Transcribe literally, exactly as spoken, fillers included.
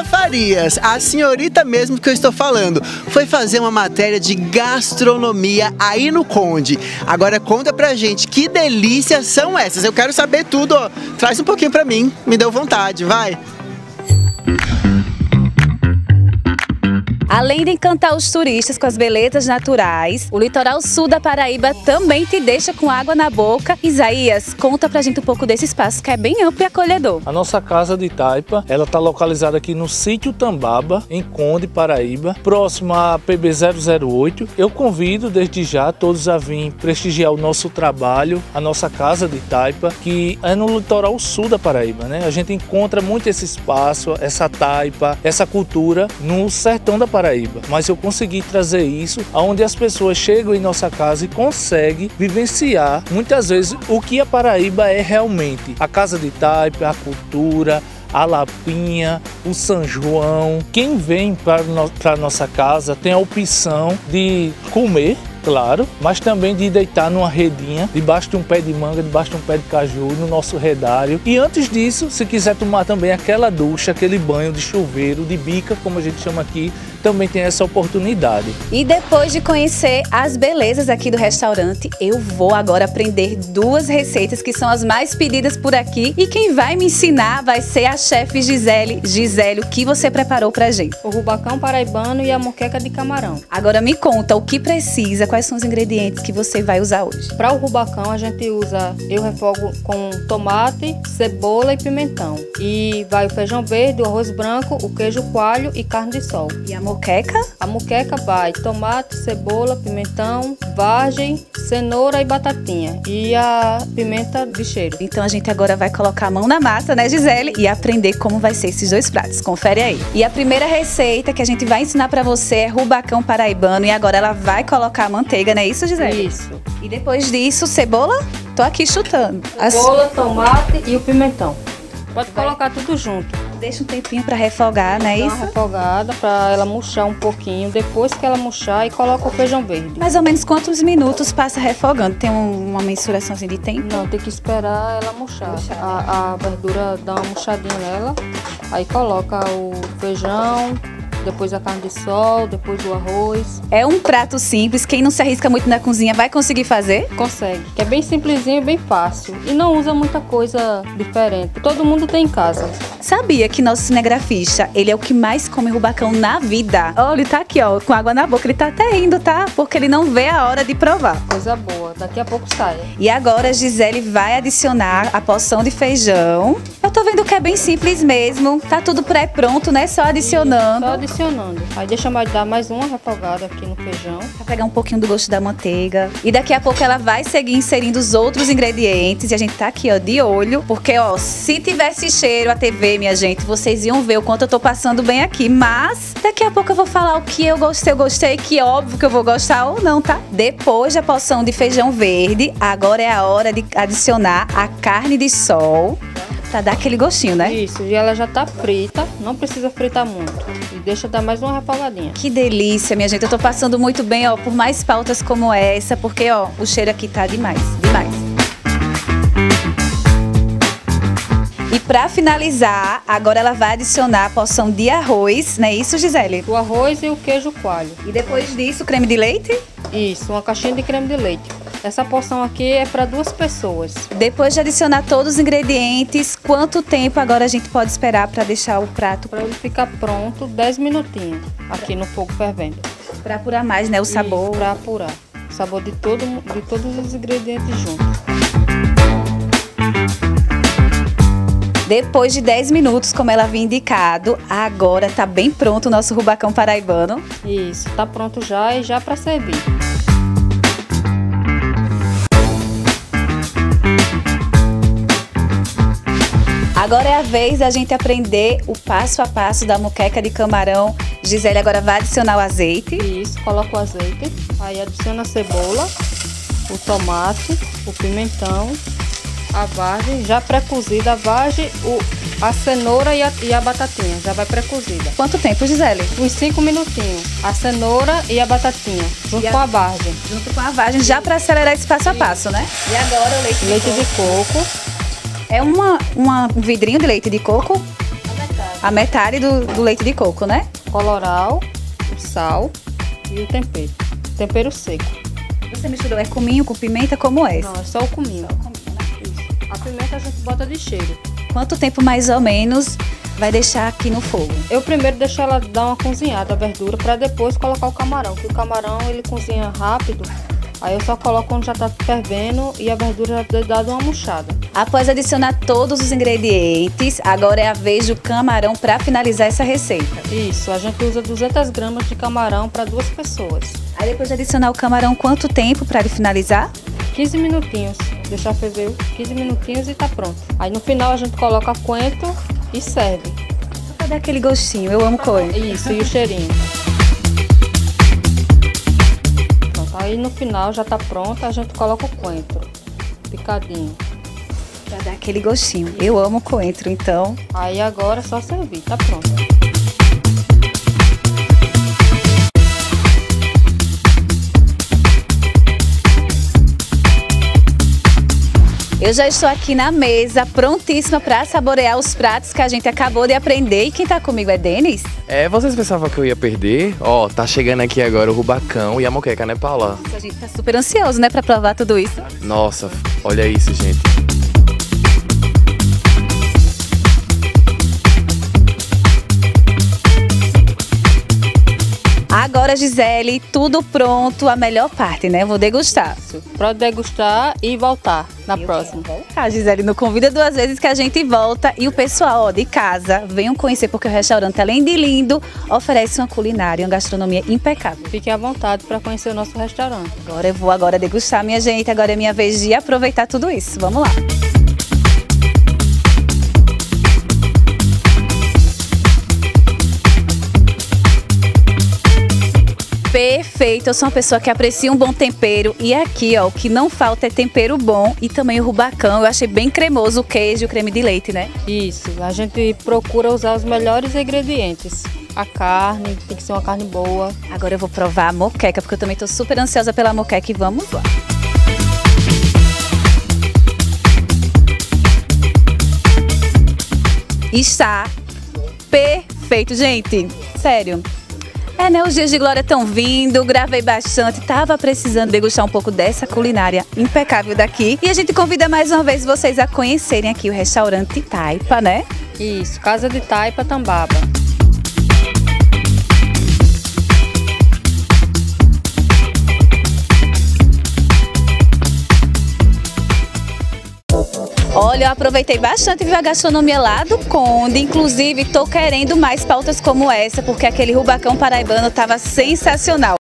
Gisela Farias, a senhorita mesmo que eu estou falando, foi fazer uma matéria de gastronomia aí no Conde. Agora conta pra gente, que delícias são essas? Eu quero saber tudo, ó. Traz um pouquinho pra mim, me deu vontade, vai. Além de encantar os turistas com as belezas naturais, o litoral sul da Paraíba também te deixa com água na boca. Isaías, conta pra gente um pouco desse espaço que é bem amplo e acolhedor. A nossa casa de taipa, ela está localizada aqui no sítio Tambaba, em Conde, Paraíba, próximo à P B zero zero oito. Eu convido desde já todos a vir prestigiar o nosso trabalho, a nossa casa de taipa, que é no litoral sul da Paraíba, né? A gente encontra muito esse espaço, essa taipa, essa cultura no sertão da Paraíba. Paraíba, mas eu consegui trazer isso aonde as pessoas chegam em nossa casa e conseguem vivenciar muitas vezes o que a Paraíba é realmente. A casa de taipa, a cultura, a Lapinha, o São João. Quem vem para a nossa casa tem a opção de comer, claro, mas também de deitar numa redinha, debaixo de um pé de manga, debaixo de um pé de caju, no nosso redário. E antes disso, se quiser tomar também aquela ducha, aquele banho de chuveiro, de bica, como a gente chama aqui, também tem essa oportunidade. E depois de conhecer as belezas aqui do restaurante, eu vou agora aprender duas receitas que são as mais pedidas por aqui. E quem vai me ensinar vai ser a chefe Gisele. Gisele, o que você preparou pra gente? O rubacão paraibano e a moqueca de camarão. Agora me conta o que precisa, quais são os ingredientes que você vai usar hoje? Para o rubacão a gente usa, eu refogo com tomate, cebola e pimentão. E vai o feijão verde, o arroz branco, o queijo coalho e carne de sol. E a moqueca? A moqueca vai tomate, cebola, pimentão, vagem, cenoura e batatinha. E a pimenta de cheiro. Então a gente agora vai colocar a mão na massa, né, Gisele? E aprender como vai ser esses dois pratos. Confere aí. E a primeira receita que a gente vai ensinar pra você é rubacão paraibano. E agora ela vai colocar a manteiga, não é isso, Gisele? Isso. E depois disso, cebola? Tô aqui chutando. Cebola, tomate e o pimentão. Pode colocar tudo junto. Deixa um tempinho para refogar, não é isso? Dá uma refogada para ela murchar um pouquinho. Depois que ela murchar, e coloca o feijão verde. Mais ou menos quantos minutos passa refogando? Tem um, uma mensuração assim de tempo? Não, tem que esperar ela murchar. murchar. A, a verdura dá uma murchadinha nela. Aí coloca o feijão, depois a carne de sol, depois o arroz. É um prato simples, quem não se arrisca muito na cozinha vai conseguir fazer? Consegue, que é bem simplesinho e bem fácil. E não usa muita coisa diferente. Todo mundo tem em casa. Sabia que nosso cinegrafista, ele é o que mais come rubacão na vida? Olha, ele tá aqui, ó, com água na boca. Ele tá até rindo, tá? Porque ele não vê a hora de provar. Coisa boa, daqui a pouco sai. E agora a Gisele vai adicionar a porção de feijão. Eu tô vendo que é bem simples mesmo. Tá tudo pré-pronto, né? Só adicionando. Só adicionando. Aí deixa mais dar mais uma refogada aqui no feijão. Pra pegar um pouquinho do gosto da manteiga. E daqui a pouco ela vai seguir inserindo os outros ingredientes. E a gente tá aqui, ó, de olho. Porque, ó, se tivesse cheiro a T V, minha gente, vocês iam ver o quanto eu tô passando bem aqui. Mas daqui a pouco eu vou falar o que eu gostei, eu gostei, que óbvio que eu vou gostar ou não, tá? Depois da porção de feijão verde, agora é a hora de adicionar a carne de sol. Pra dar aquele gostinho, né? Isso, e ela já tá frita, não precisa fritar muito. E deixa dar mais uma refogadinha. Que delícia, minha gente. Eu tô passando muito bem, ó, por mais pautas como essa, porque, ó, o cheiro aqui tá demais, demais. E pra finalizar, agora ela vai adicionar a porção de arroz, não é isso, Gisele? O arroz e o queijo coalho. E depois disso, creme de leite? Isso, uma caixinha de creme de leite. Essa porção aqui é para duas pessoas. Depois de adicionar todos os ingredientes, quanto tempo agora a gente pode esperar para deixar o prato? Para ele ficar pronto, dez minutinhos aqui no fogo fervendo. Para apurar mais, né, o sabor? Para apurar. O sabor de, todo, de todos os ingredientes juntos. Depois de dez minutos, como ela havia indicado, agora tá bem pronto o nosso rubacão paraibano. Isso, tá pronto já e já para servir. Agora é a vez da gente aprender o passo a passo da moqueca de camarão. Gisele agora vai adicionar o azeite. Isso, coloca o azeite, aí adiciona a cebola, o tomate, o pimentão, a vagem já pré-cozida, a vagem, o, a cenoura e a, e a batatinha já vai pré-cozida. Quanto tempo, Gisele? Uns cinco minutinhos. A cenoura e a batatinha, junto a, com a vagem. Junto com a vagem, já para acelerar esse passo a passo, né? E agora o leite, leite de coco. De coco. É uma, uma, um vidrinho de leite de coco? A metade. A metade do, do leite de coco, né? Coloral, o sal e o tempero. Tempero seco. Você misturou é cominho com pimenta, como é? Não, é só o cominho. Só o cominho, né? Isso. A pimenta a gente bota de cheiro. Quanto tempo mais ou menos vai deixar aqui no fogo? Eu primeiro deixo ela dar uma cozinhada, a verdura, para depois colocar o camarão. Porque o camarão ele cozinha rápido, aí eu só coloco quando já tá fervendo e a verdura já tem dado uma murchada. Após adicionar todos os ingredientes, agora é a vez do camarão para finalizar essa receita. Isso, a gente usa duzentas gramas de camarão para duas pessoas. Aí depois de adicionar o camarão, quanto tempo para ele finalizar? quinze minutinhos, deixar ferver quinze minutinhos e tá pronto. Aí no final a gente coloca coentro e serve. Só pra dar aquele gostinho, eu amo coentro. Isso, e o cheirinho. Pronto, aí no final já tá pronto, a gente coloca o coentro picadinho. Pra dar aquele gostinho, eu amo coentro, então. Aí agora é só servir, tá pronto. Eu já estou aqui na mesa, prontíssima para saborear os pratos que a gente acabou de aprender. E quem tá comigo é Denis? É, vocês pensavam que eu ia perder? Ó, tá chegando aqui agora o rubacão e a moqueca, né, Paula? A gente tá super ansioso, né, para provar tudo isso. Nossa, olha isso, gente. Agora, Gisele, tudo pronto, a melhor parte, né? Vou degustar. Pra degustar e voltar na Eu próxima. quero voltar, Gisele, não convida duas vezes que a gente volta. E o pessoal, ó, de casa, venham conhecer, porque o restaurante, além de lindo, oferece uma culinária, uma gastronomia impecável. Fiquem à vontade para conhecer o nosso restaurante. Agora eu vou agora degustar, minha gente. Agora é minha vez de aproveitar tudo isso. Vamos lá. Perfeito, eu sou uma pessoa que aprecia um bom tempero e aqui, ó, o que não falta é tempero bom e também o rubacão. Eu achei bem cremoso o queijo e o creme de leite, né? Isso, a gente procura usar os melhores ingredientes. A carne, tem que ser uma carne boa. Agora eu vou provar a moqueca, porque eu também tô super ansiosa pela moqueca e vamos lá. Está perfeito, gente. Sério. É, né? Os dias de glória estão vindo, gravei bastante, tava precisando degustar um pouco dessa culinária impecável daqui. E a gente convida mais uma vez vocês a conhecerem aqui o restaurante Taipa, né? Isso, Casa de Taipa, Tambaba. Olha, eu aproveitei bastante a gastronomia lá do Conde, inclusive tô querendo mais pautas como essa, porque aquele rubacão paraibano tava sensacional.